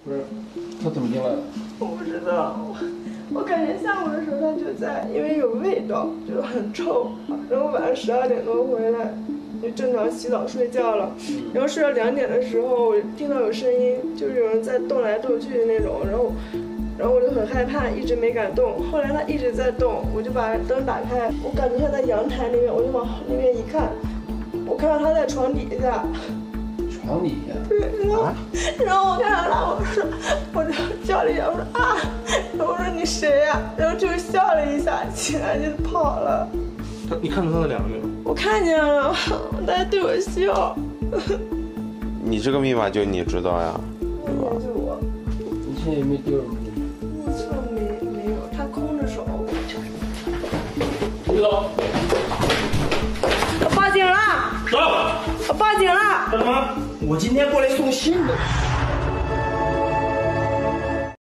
不是，他怎么进来的？ 我不知道，我感觉下午的时候他就在，因为有味道，就很臭。然后晚上12点多回来，就正常洗澡睡觉了。然后睡到2点的时候，我听到有声音，就是有人在动来动去的那种。然后我就很害怕，一直没敢动。后来他一直在动，我就把灯打开，我感觉他在阳台那边，我就往那边一看，我看到他在床底下。 床底下。 对，然后我看到他，我就叫了一下，我说啊，然后我说你谁呀？然后就笑了一下，起来就跑了。 你看到他的脸了没有？ 我看见了，他在对我笑。 你这个密码就你知道呀，对吧？ 就我， 你现在有没有丢什么东西？ 没有，他空着手。 知道。 报警了！ 走。 报警了！ 干什么？ 我今天过来送信的。